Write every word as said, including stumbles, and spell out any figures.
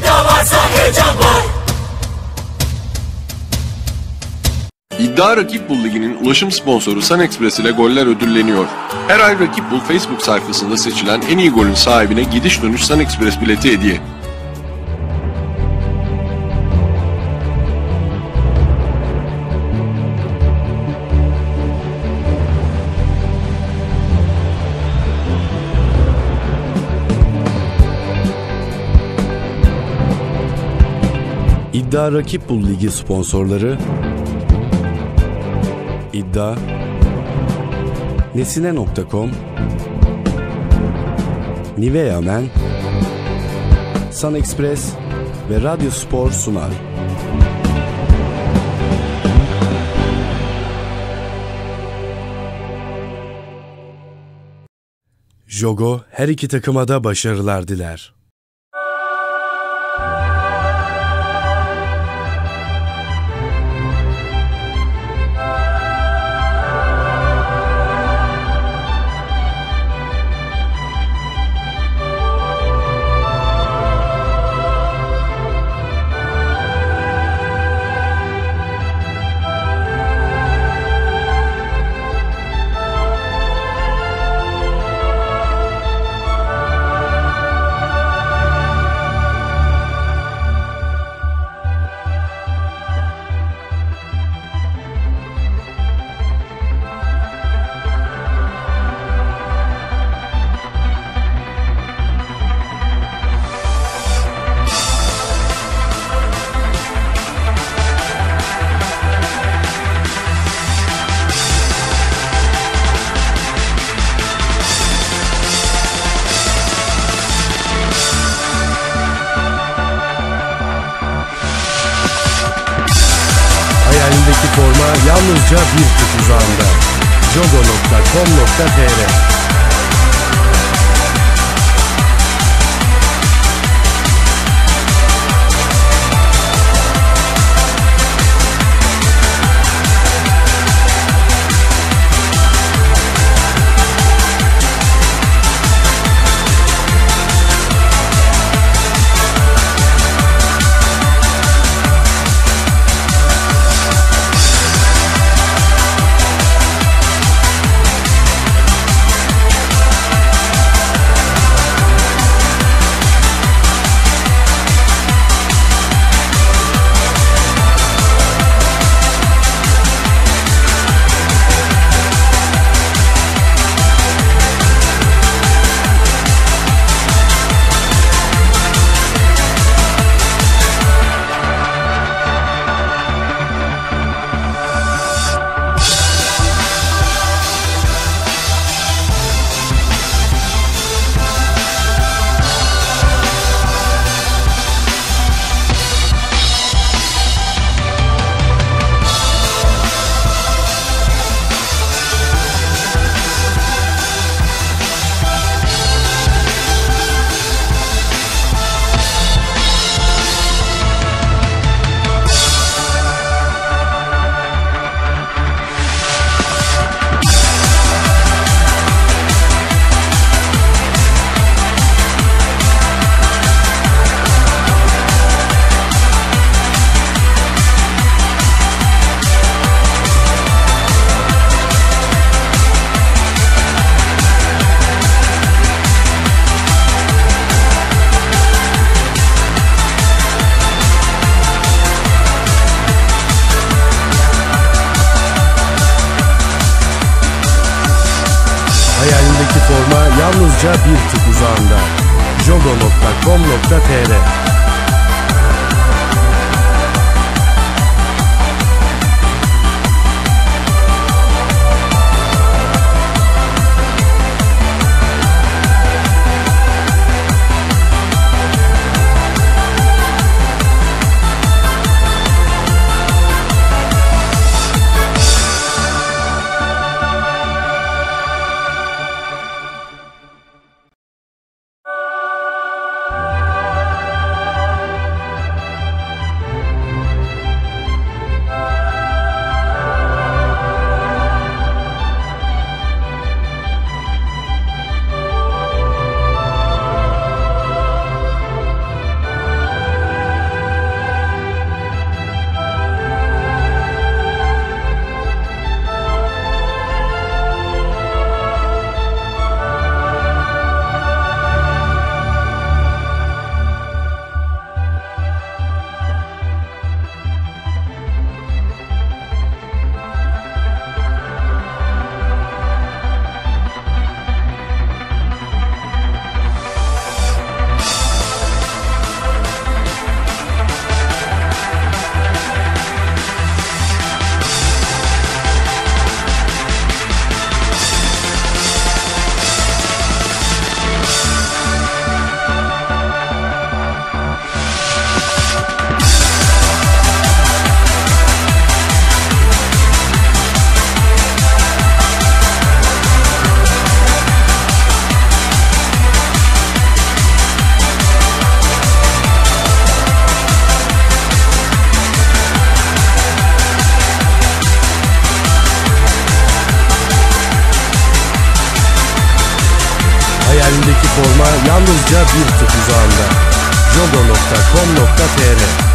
İddia varsa heyecan var. İddia Rakip Bul Ligi'nin ulaşım sponsoru SunExpress ile goller ödülleniyor. Her ay Rakip Bul Facebook sayfasında seçilen en iyi golün sahibine gidiş dönüş SunExpress bileti hediye. İddia Rakip Bul Ligi sponsorları İddia, Nesine nokta com, Nivea Men, SunExpress ve Radyo Spor sunar. Jogo her iki takıma da başarılar diler. Forma yalnızca bir tık uzağında. jogo nokta com nokta tr yalnızca bir tık uzağında. jogo nokta com nokta tr Yalnızca bir tık uzağında. jogo nokta com nokta tr